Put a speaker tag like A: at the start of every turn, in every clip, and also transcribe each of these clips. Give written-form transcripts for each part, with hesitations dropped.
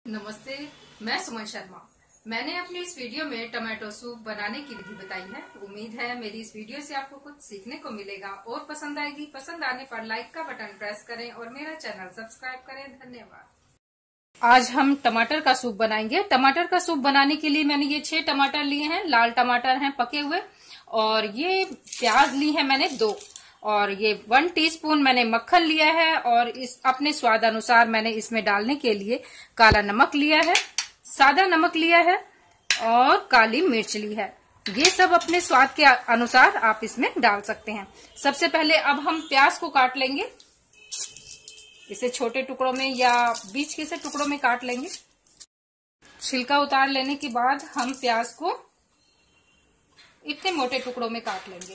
A: नमस्ते, मैं सुमन शर्मा। मैंने अपनी इस वीडियो में टमाटो सूप बनाने की विधि बताई है। उम्मीद है मेरी इस वीडियो से आपको कुछ सीखने को मिलेगा और पसंद आएगी। पसंद आने पर लाइक का बटन प्रेस करें और मेरा चैनल सब्सक्राइब करें। धन्यवाद। आज हम टमाटर का सूप बनाएंगे। टमाटर का सूप बनाने के लिए मैंने ये 6 टमाटर लिए हैं। लाल टमाटर हैं पके हुए, और ये प्याज ली है मैंने 2, और ये 1 टीस्पून मैंने मक्खन लिया है, और इस अपने स्वाद अनुसार मैंने इसमें डालने के लिए काला नमक लिया है, सादा नमक लिया है और काली मिर्च ली है। ये सब अपने स्वाद के अनुसार आप इसमें डाल सकते हैं। सबसे पहले अब हम प्याज को काट लेंगे। इसे छोटे टुकड़ों में या बीच के से टुकड़ों में काट लेंगे। छिलका उतार लेने के बाद हम प्याज को इतने मोटे टुकड़ों में काट लेंगे।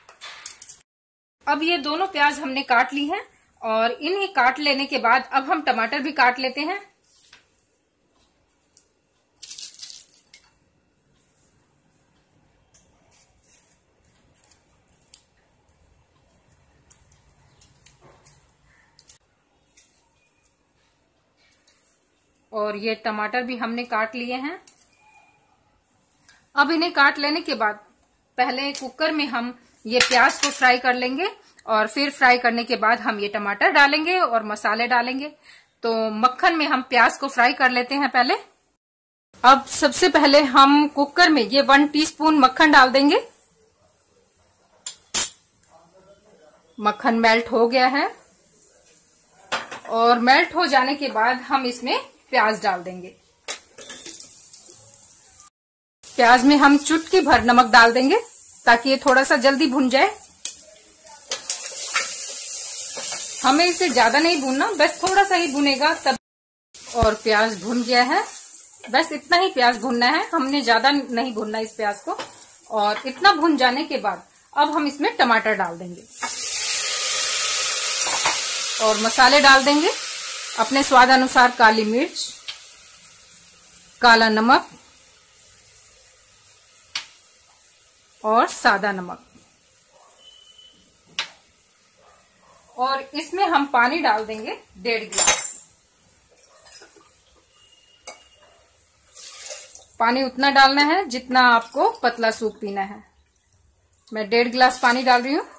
A: अब ये दोनों प्याज हमने काट ली हैं, और इन्हें काट लेने के बाद अब हम टमाटर भी काट लेते हैं। और ये टमाटर भी हमने काट लिए हैं। अब इन्हें काट लेने के बाद पहले कुकर में हम ये प्याज को फ्राई कर लेंगे, और फिर फ्राई करने के बाद हम ये टमाटर डालेंगे और मसाले डालेंगे। तो मक्खन में हम प्याज को फ्राई कर लेते हैं पहले। अब सबसे पहले हम कुकर में ये 1 टीस्पून मक्खन डाल देंगे। मक्खन मेल्ट हो गया है, और मेल्ट हो जाने के बाद हम इसमें प्याज डाल देंगे। प्याज में हम चुटकी भर नमक डाल देंगे ताकि ये थोड़ा सा जल्दी भुन जाए। हमें इसे ज्यादा नहीं भूनना, बस थोड़ा सा ही भुनेगा तब। और प्याज भुन गया है, बस इतना ही प्याज भुनना है, हमने ज्यादा नहीं भुनना इस प्याज को। और इतना भुन जाने के बाद अब हम इसमें टमाटर डाल देंगे और मसाले डाल देंगे अपने स्वाद अनुसार। काली मिर्च, काला नमक और सादा नमक। और इसमें हम पानी डाल देंगे 1.5 गिलास। पानी उतना डालना है जितना आपको पतला सूप पीना है। मैं 1.5 गिलास पानी डाल रही हूं।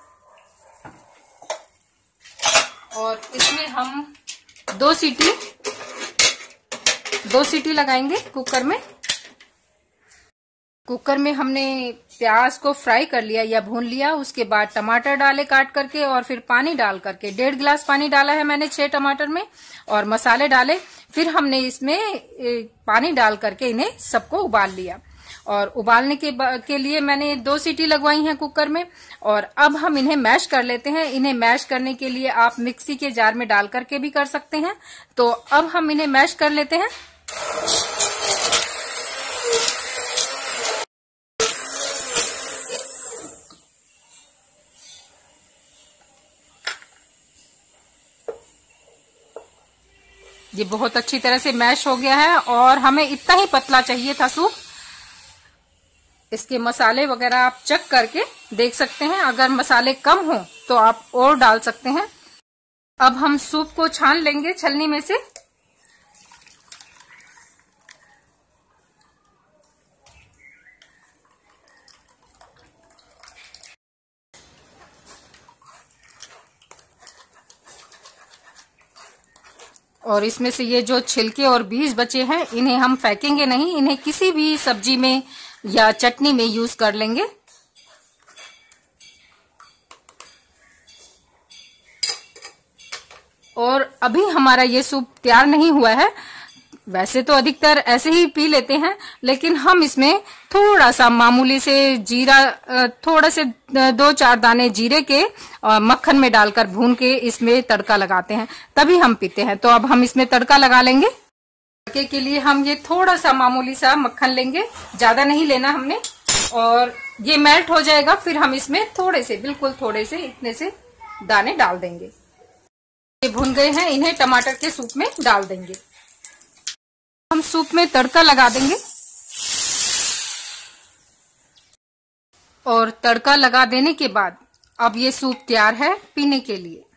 A: और इसमें हम 2 सीटी लगाएंगे कुकर में। कुकर में हमने प्याज को फ्राई कर लिया या भून लिया। उसके बाद टमाटर डाले काट करके, और फिर पानी डाल करके 1.5 गिलास पानी डाला है मैंने 6 टमाटर में, और मसाले डाले। फिर हमने इसमें पानी डाल करके इन्हें सबको उबाल लिया। और उबालने के लिए मैंने 2 सीटी लगवाई हैं कुकर में। और अब हम इन्हें मैश कर लेते हैं। इन्हें मैश करने के लिए आप मिक्सी के जार में डाल करके भी कर सकते हैं। तो अब हम इन्हें मैश कर लेते हैं। ये बहुत अच्छी तरह से मैश हो गया है, और हमें इतना ही पतला चाहिए था सूप। इसके मसाले वगैरह आप चेक करके देख सकते हैं। अगर मसाले कम हो तो आप और डाल सकते हैं। अब हम सूप को छान लेंगे छलनी में से। और इसमें से ये जो छिलके और बीज बचे हैं इन्हें हम फेंकेंगे नहीं। इन्हें किसी भी सब्जी में या चटनी में यूज कर लेंगे। और अभी हमारा ये सूप तैयार नहीं हुआ है। वैसे तो अधिकतर ऐसे ही पी लेते हैं, लेकिन हम इसमें थोड़ा सा मामूली से जीरा, थोड़ा से 2-4 दाने जीरे के मक्खन में डालकर भून के इसमें तड़का लगाते हैं, तभी हम पीते हैं। तो अब हम इसमें तड़का लगा लेंगे। तड़के के लिए हम ये थोड़ा सा मामूली सा मक्खन लेंगे, ज्यादा नहीं लेना हमने। और ये मेल्ट हो जाएगा, फिर हम इसमें थोड़े से, बिल्कुल थोड़े से, इतने से दाने डाल देंगे। ये भुन गए हैं, इन्हें टमाटर के सूप में डाल देंगे। हम सूप में तड़का लगा देंगे। और तड़का लगा देने के बाद अब ये सूप तैयार है पीने के लिए।